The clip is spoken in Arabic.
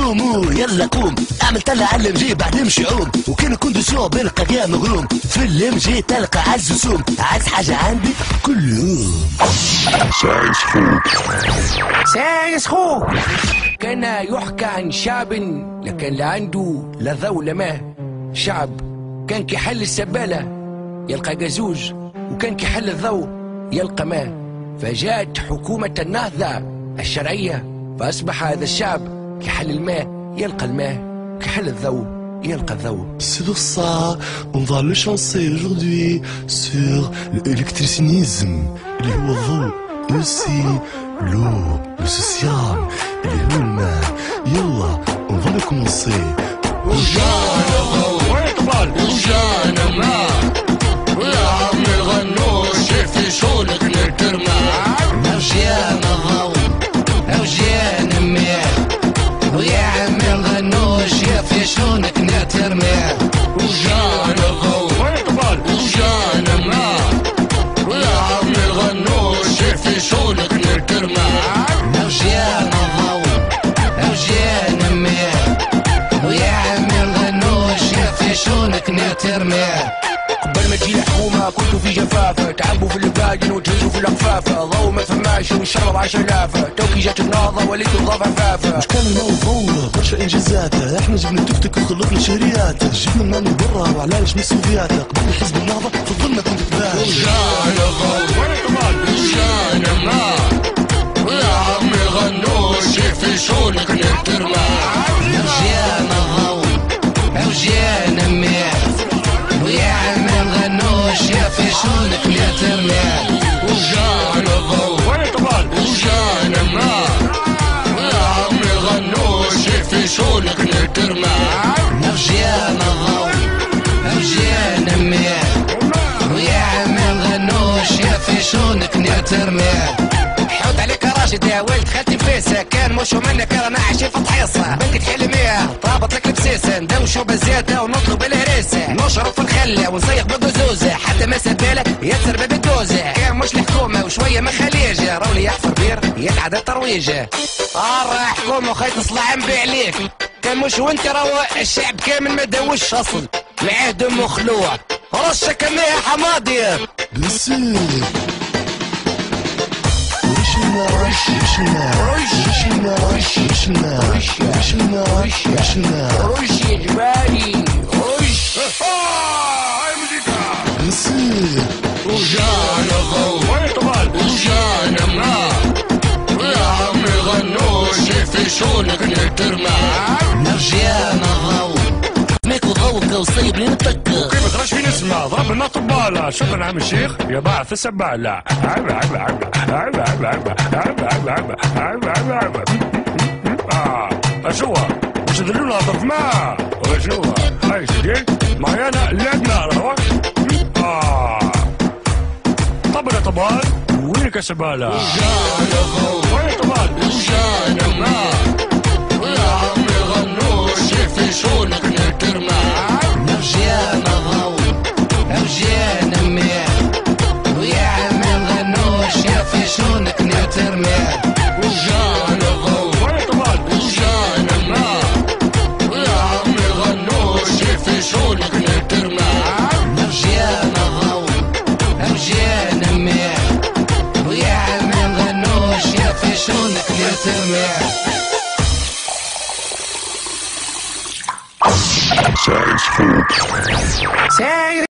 قوموا يلا قوم، اعمل طلع على المجي بعد امشي عوم، وكان كونديسيون بلقى يا مغروم، في المجي تلقى عز وسوم، عايز حاجة عندي كل يوم. سايس خو كان يحكى عن شعب لكن لا عنده لا ذو لا ماء. شعب كان كحل السبالة يلقى جزوز، وكان كحل الضوء يلقى ماء. فجاءت حكومة النهضة الشرعية فأصبح هذا الشعب كحل الماء يلقى الماء، كحل الضوء يلقى الضوء. C'est pour ça, on va le chanter aujourd'hui sur l'électricinisme, اللي هو الضوء، aussi l'eau, le social, اللي هو الماء. يلا on va le commencer. وجانا ضوء ويقبل وجانا ماء، ويا عمي الغنوش في شونك نترمى. وجانا ضوء وجانا ماء، ويا عمي الغنوش في شونك نترمى. وجانا ضوء ويقبل وجانا ماء، ويا عمي الغنوش في شونك نترمى. وجانا ضوء وجانا ماء، ويا عمي الغنوش في شونك نترمى. قبل ما تجي الحكومة كنتو في جفافة، تعبوا في الباجن وتهزوا في الأقفافة، ضو ما فماش والشرب 10,000. توكي جات النهضة وليتو نضاف عفافة. مش كان الموضوع برشا انجازاته، احنا جبنا التوك وخلطنا شهرياته، جبنا المال من برا وعلاش من السوفيات، قبل حزب النهضة فضلنا كنت تباش. وجانا ضوء ويقبل وجانا ماء، ويا عمي الغنوش في شونك نترمى. وجانا ضوء وجانا ماء، ويا عمي الغنوش في شونك نترمى. وجانا ضوء ويقبل وجانا ماء، ويا عمي الغنوش في شونك نترمى. وجانا ضوء وجانا ماء، ويا عمي الغنوش في شونك نترمى. حوت عليك راشد يا ولد خالتي فيسة، كان مشو منك رانا عايشين في طحيصة. بنتك حلمية طابط لك البسيسة، ندوشو بالزيتة ونطلب الهريسة، نشرب في الخلة ونسيق بالجزوزة، حتى ما سبالة يتسر بالدوزة. كان مش الحكومة وشوية من خليجة، رولي يحفر بير يتعدى الترويجة. راح حكومة وخيط تصلع نبيع عليك، كان مش وانت روق الشعب كامل ما داوش اصل، العهد مخلوع رشة كمية حماضية. بسيط رشنا رشنا رشنا رشنا رشنا رشنا رش يا جبالي رش. بسيط وجانا ضوء ويقبل وجانا ماء، ويا عمي الغنوش في شونك نترمى. وجانا ضوء ماكو ضوءك وصيب لين تكر، كيف تخرج في نسمة ضرب لنا طبالة. شكرا عم الشيخ يا باعث السبالة. عبا عبا عبا عبا عبا عبا عبا عبا عبا عبا عبا. اشوها مش دلونا ضرب ما اشوها هاي سيدي معي انا لعبنا روح. طبل يا طبال وينك يا سبالة. وجانا ضوء ويطبل وجانا ماء، ويا عمي الغنوش في شونك نترمى. وجانا ضوء وجانا ماء، ويا عمي الغنوش في شونك نترمى. وجانا ضوء ويطبل وجانا ماء، ويا عمي الغنوش في شونك نترمى. وجانا ضوء وجانا ماء، ويا عمي الغنوش في شونك نترمى. سايس فوق.